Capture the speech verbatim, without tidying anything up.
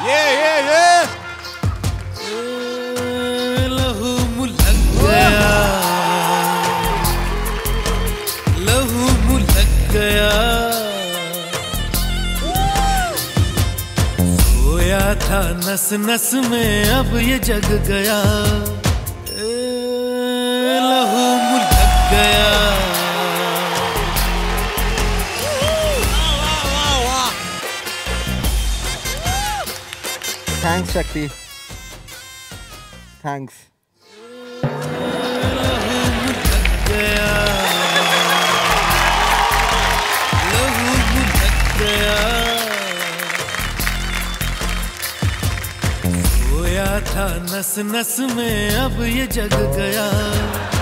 ये ये ये लहू मुलक गया, लहू मुलक गया, सोया था नस नस में अब ये जग गया, लहू मुलक गया। थैंक्स शक्ति, थैंक्स। सोया था नस नस में अब ये जग गया।